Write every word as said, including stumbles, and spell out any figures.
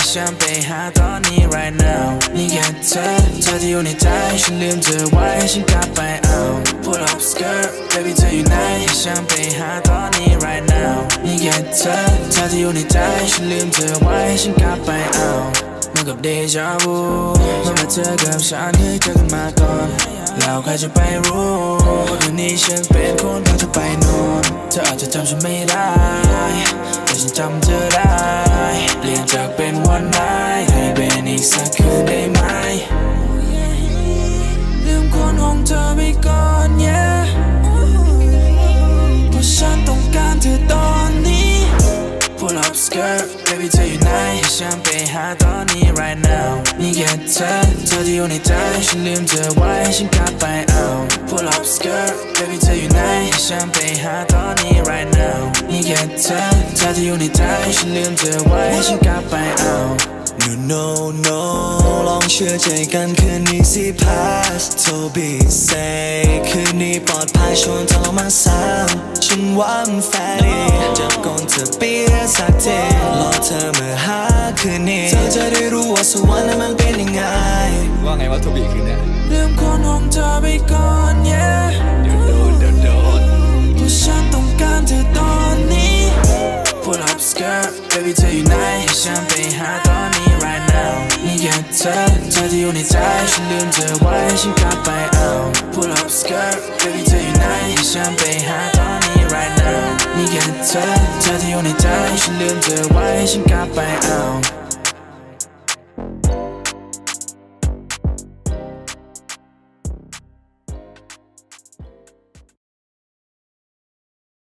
ฉันไปหาตอนนี้ right now นี่แค่เธอเธอที่อยู่ในใจฉันลืมเธอไว้ฉันกลับไปเอา pull up skirt baby เธออยู่ไหนฉันไปหาตอนนี้ right now นี่แค่เธอเธอที่อยู่ในใจฉันลืมเธอไว้ฉันกลับไปเอาเหมือนกับเดจาวูเมื่อเธอกับฉันเคยเจอกันมาก่อนแล้วใครจะไปรู้ว่าคืนนี้ฉันเป็นคนพาเธอไปนอนเธออาจจะจำฉันไม่ได้แต่ฉันจำเธอได้เปลี่ยนจากเป็นวันไหนให้เป็นอีกสักคืนได้ไหมลืมคนของเธอไปก่อน yeah เพราะฉันต้องการเธอตอนนี้ pull up skirt baby เธออยู่ไหนฉันไปหาตอนนี้ right now นี่แค่เธอเธอที่อยู่ในใจฉันลืมเธอไว้ฉันกลับไปเอา pull up skirt baby เธออยู่ไหนฉันไปหาตอนนี้ right now นี่แค่เธอเธอที่อยู่ในใจฉันลืมเธอไว้ฉันกลับไปเอา no no no ลองเชื่อใจกันคืนนี้สิ pass to be safe คืนนี้ปลอดภัยชวนเธอลองมาซ้ำฉันว่ามันแฟร์ดีจับก่อนเธอเปียสักทีรอเธอมาหาคืนนี้เธอจะได้รู้ว่าสวรรค์นั้นมันเป็นยังไงว่าไงว่าทูบีคืนนี้ลืมคนของเธอไปก่อน yeah เดี๋ยวโดนเดี๋ยวโดนเพราะฉันต้องการเธอตอนนี้ pull up skirt baby เธออยู่ไหนฉันไปหาตอนนี้ right now นี่แค่เธอเธอที่อยู่ในใจฉันลืมเธอไว้ฉันกลับไปเอา pull up skirt baby เธออยู่ไหนฉันไปหาตอนนี้ right now นี่แค่เธอเธอที่อยู่ในใจฉันลืมเธอไว้ฉันกลับไปเอา